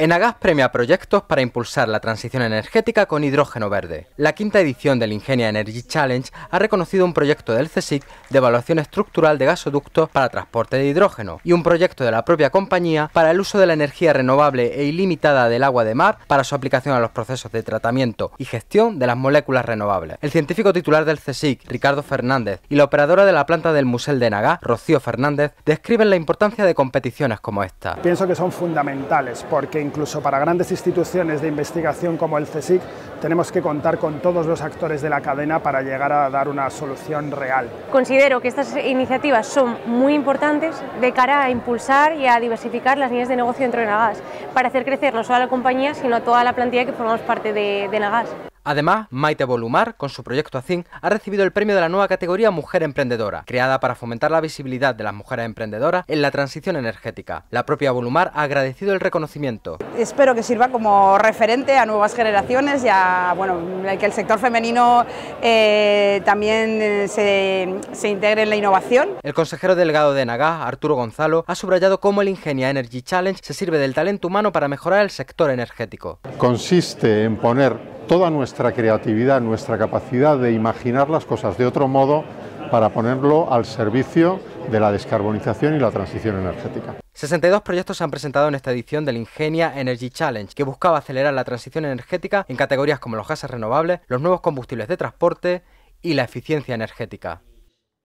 Enagás premia proyectos para impulsar la transición energética con hidrógeno verde. La quinta edición del Ingenia Energy Challenge ha reconocido un proyecto del CSIC de evaluación estructural de gasoductos para transporte de hidrógeno y un proyecto de la propia compañía para el uso de la energía renovable e ilimitada del agua de mar para su aplicación a los procesos de tratamiento y gestión de las moléculas renovables. El científico titular del CSIC, Ricardo Fernández, y la operadora de la planta del Musel de Enagás, Rocío Fernández, describen la importancia de competiciones como esta. Pienso que son fundamentales porque incluso para grandes instituciones de investigación como el CSIC tenemos que contar con todos los actores de la cadena para llegar a dar una solución real. Considero que estas iniciativas son muy importantes de cara a impulsar y a diversificar las líneas de negocio dentro de Enagás, para hacer crecer no solo a la compañía, sino a toda la plantilla que formamos parte de Enagás. Además, Maite Bolumar, con su proyecto AZIN, ha recibido el premio de la nueva categoría Mujer Emprendedora, creada para fomentar la visibilidad de las mujeres emprendedoras en la transición energética. La propia Bolumar ha agradecido el reconocimiento. Espero que sirva como referente a nuevas generaciones y a, que el sector femenino también se integre en la innovación. El consejero delegado de Enagás, Arturo Gonzalo, ha subrayado cómo el Ingenia Energy Challenge se sirve del talento humano para mejorar el sector energético. Consiste en poner toda nuestra creatividad, nuestra capacidad de imaginar las cosas de otro modo para ponerlo al servicio de la descarbonización y la transición energética. 62 proyectos se han presentado en esta edición del Ingenia Energy Challenge, que buscaba acelerar la transición energética en categorías como los gases renovables, los nuevos combustibles de transporte y la eficiencia energética.